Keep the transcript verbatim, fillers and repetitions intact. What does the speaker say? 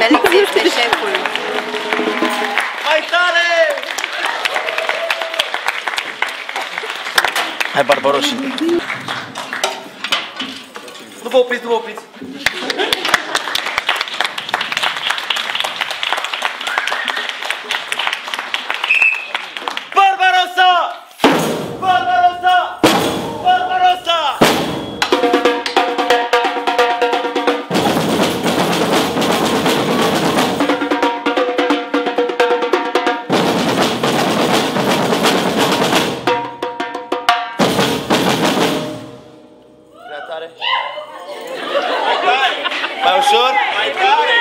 Felix este șeful. Mai tare! Hai, Barbaroși. Nu vă opriți, nu vă opriți. Barbarossa! Barbarossa! Barbarossa! Prea tare? Mai tare! Mai ușor? Mai tare!